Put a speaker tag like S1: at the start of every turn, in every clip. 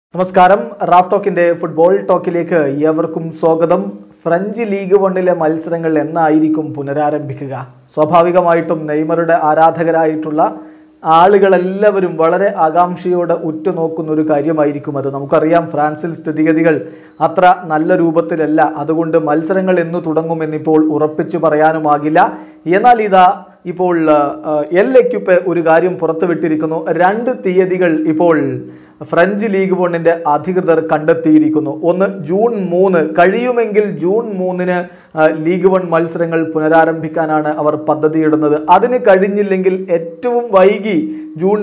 S1: നമസ്കാരം. Raf ടോക്കിന്റെ football ടോക്കിലേക്ക് ഏവർക്കും സ്വാഗതം. ഫ്രഞ്ച് ലീഗ് 1 മത്സരങ്ങൾ എന്നായിരിക്കും പുനരാരംഭിക്കുക? സ്വാഭാവികമായിട്ടും നെയ്മറുടെ ആരാധകരായിട്ടുള്ള ആളുകളെല്ലാവരും വളരെ ആകാംക്ഷയോടെ ഉറ്റുനോക്കുന്ന ഒരു കാര്യമായിരിക്കും അത്. നമുക്കറിയാം, ഫ്രാൻസിൽ സ്ഥിതിഗതികൾ അത്ര നല്ല രൂപത്തിലല്ല. അതുകൊണ്ട് മത്സരങ്ങൾ എന്ന് തുടങ്ങുമെന്നിപ്പോൾ ഉറപ്പിച്ചു പറയാനുമാകില്ല. എന്നാൽ ഇതാ ഇപ്പോൾ എൽ എക്യുപ്പ് ഒരു കാര്യം പുറത്തുവിട്ടിരിക്കുന്നു. 2 തീയതികൾ ഇപ്പോൾ ഫ്രഞ്ച് ലീഗ് 1 അധികൃതർ കണ്ടെത്തിയിരിക്കുന്നു. ഒന്ന് ജൂൺ 3, കഴിയുമെങ്കിൽ ജൂൺ 3 ലീഗ് 1 മത്സരങ്ങൾ പുനരാരംഭിക്കാനാണ് അവർ പദ്ധതിയിടുന്നത്. അതിന് കഴിഞ്ഞില്ലെങ്കിൽ ഏറ്റവും വൈകി ജൂൺ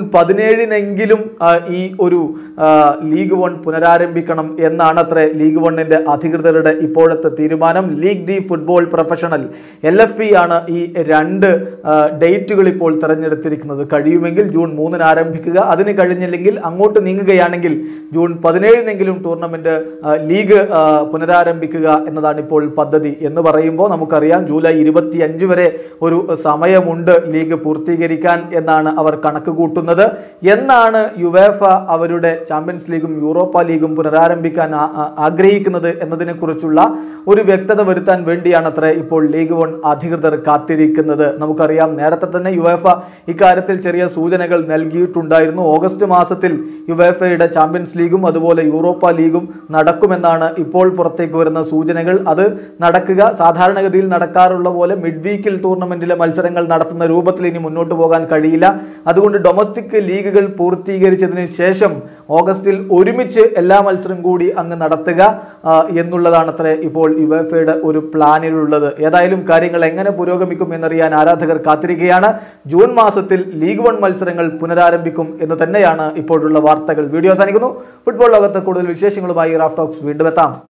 S1: 17 ഈ ഒരു ലീഗ് 1 പുനരാരംഭിക്കണം എന്നാണത്രേ ലീഗ് 1 അധികൃതരുടെ ഇപ്പോഴത്തെ തീരുമാനം. Ligue de Football Professionnel LFP ആണ് ഈ 2 ഡേറ്റുകൾ ഇപ്പോൾ തിരഞ്ഞെടുത്തിരിക്കുന്നത്. കഴിയുമെങ്കിൽ ജൂൺ 3 ആരംഭിക്കുക, അതിന് കഴിഞ്ഞില്ലെങ്കിൽ അങ്ങോട്ട് നീങ്ങുകയാണെങ്കിൽ ജൂൺ 17 ടൂർണമെന്റ് ലീഗ് പുനരാരംഭിക്കുക എന്നതാണ് ഇപ്പോൾ പദ്ധതി. എന്ന് പറയുമ്പോൾ നമുക്കറിയാം, ജൂലൈ 25 വരെ ഒരു സമയമുണ്ട് ലീഗ് പൂർത്തീകരിക്കാൻ എന്നാണ് അവർ കണക്ക് കൂട്ടുന്നത്. എന്നാണ് യുവേഫ അവരുടെ ചാമ്പ്യൻസ് ലീഗും യൂറോപ്പ ലീഗും പുനരാരംഭിക്കാൻ ആഗ്രഹിക്കുന്നത് എന്നതിനെ കുറിച്ചുള്ള ഒരു വ്യക്തത വരുത്താൻ വേണ്ടിയാണത്രേ ഇപ്പോൾ ലീഗ് 1 അധികൃതർ കാത്തിരിക്കുന്നത്. നമുക്കറിയാം, നേരത്തെ തന്നെ യുവേഫ ഇക്കാര്യത്തിൽ ചെറിയ സൂചനകൾ നൽകിയിട്ടുണ്ടായിരുന്നു. ഓഗസ്റ്റ് മാസത്തിൽ യുവേഫയുടെ ചാമ്പ്യൻസ് ലീഗും അതുപോലെ യൂറോപ്പ ലീഗും നടക്കുമെന്നാണ് ഇപ്പോൾ പുറത്തേക്ക് വരുന്ന സൂചനകൾ. അത് നടക്കുക സാധാരണഗതിയിൽ നടക്കാറുള്ള പോലെ മിഡ് വീക്കിൽ ടൂർണമെന്റിലെ മത്സരങ്ങൾ നടത്തുന്ന രൂപത്തിൽ ഇനി മുന്നോട്ട് പോകാൻ കഴിയില്ല. അതുകൊണ്ട് ഡൊമസ്റ്റിക് ലീഗുകൾ പൂർത്തീകരിച്ചതിന് ശേഷം ഓഗസ്റ്റിൽ ഒരുമിച്ച് എല്ലാ മത്സരം കൂടി അങ്ങ് നടത്തുക എന്നുള്ളതാണത്രേ ഇപ്പോൾ യുവേഫയുടെ ഒരു പ്ലാനിലുള്ളത്. ഏതായാലും കാര്യങ്ങൾ എങ്ങനെ പുരോഗമിക്കും എന്നറിയാൻ ആരാധകർ കാത്തിരിക്കുകയാണ്. ജൂൺ മാസത്തിൽ ലീഗ് 1 മത്സരങ്ങൾ പുനരാരംഭിക്കും എന്ന് തന്നെയാണ് ഇപ്പോഴുള്ള വാർത്തകൾ. വീഡിയോ അവസാനിക്കുന്നു. ഫുട്ബോൾ ലോകത്ത് കൂടുതൽ വിശേഷങ്ങളുമായി റാഫ് ടോക്സ് വീണ്ടും എത്താം.